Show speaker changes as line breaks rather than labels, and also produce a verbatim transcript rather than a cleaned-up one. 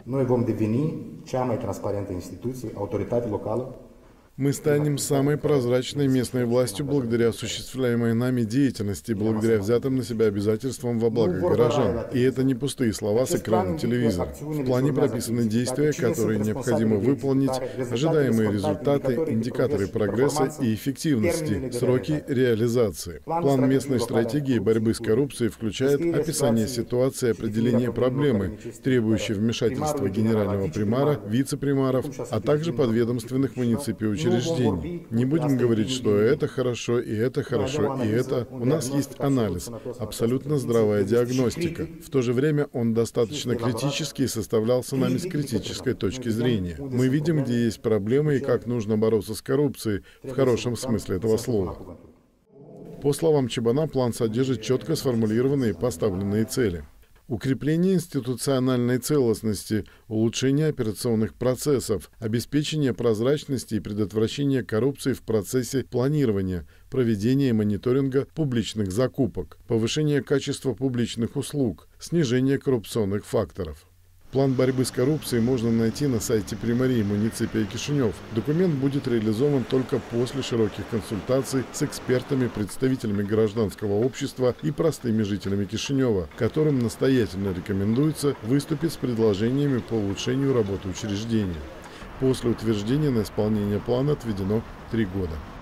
Noi vom deveni cea mai transparentă instituție, autoritate locală.
Мы станем самой прозрачной местной властью благодаря осуществляемой нами деятельности, благодаря взятым на себя обязательствам во благо горожан. И это не пустые слова с экрана телевизора. В плане прописаны действия, которые необходимо выполнить, ожидаемые результаты, индикаторы прогресса и эффективности, сроки реализации. План местной стратегии борьбы с коррупцией включает описание ситуации, определение проблемы, требующей вмешательства генерального примара, вице-примаров, а также подведомственных муниципий учреждений. Не будем говорить, что это хорошо, и это хорошо, и это. У нас есть анализ, абсолютно здравая диагностика. В то же время он достаточно критический и составлялся нами с критической точки зрения. Мы видим, где есть проблемы и как нужно бороться с коррупцией в хорошем смысле этого слова. По словам Чебана, план содержит четко сформулированные и поставленные цели. Укрепление институциональной целостности, улучшение операционных процессов, обеспечение прозрачности и предотвращение коррупции в процессе планирования, проведения и мониторинга публичных закупок, повышение качества публичных услуг, снижение коррупционных факторов. План борьбы с коррупцией можно найти на сайте Примарии муниципия Кишинев. Документ будет реализован только после широких консультаций с экспертами, представителями гражданского общества и простыми жителями Кишинева, которым настоятельно рекомендуется выступить с предложениями по улучшению работы учреждения. После утверждения на исполнение плана отведено три года.